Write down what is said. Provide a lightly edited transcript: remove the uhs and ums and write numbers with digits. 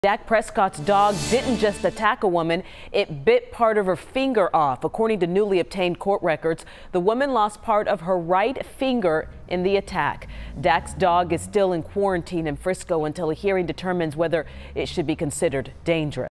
Dak Prescott's dog didn't just attack a woman, it bit part of her finger off. According to newly obtained court records, the woman lost part of her right finger in the attack. Dak's dog is still in quarantine in Frisco until a hearing determines whether it should be considered dangerous.